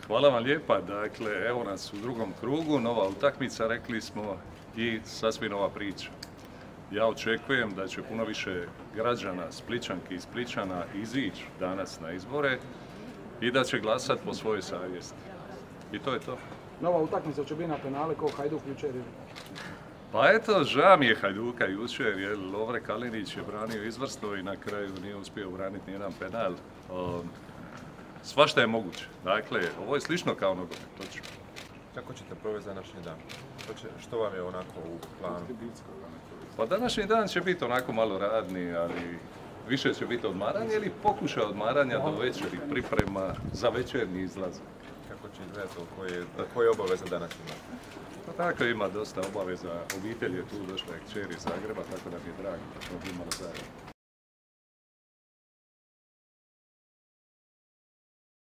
Hvala vam lijepa. Dakle, evo nas u drugom krugu, nova utakmica, rekli smo, i sasvim nova priča. Ja očekujem da će puno više građana, Splićanki i Splićana izići danas na izbore i da će glasati po svojoj savjesti. I to je to. Nova utakmica će biti na penale kao Hajduk jučer. Pa eto, žao mi je Hajduka jučer, jer Lovre Kalinić je branio izvrsno i na kraju nije uspio braniti nijedan penal. Svašta je moguće. Dakle, ovo je slično kao nogomet, točno. Kako ćete provesti današnji dan? Što vam je onako u planu? Pa današnji dan će biti onako malo radni, ali više će biti odmaranje ili pokušaj odmaranja do večeri, priprema za večernji izlaz. Kako će izgledati, koje je obaveza današnji dan? Pa tako ima dosta obaveza, obitelj je tu, došla je kćer iz Zagreba, tako da mi je drago da smo imali zajedno.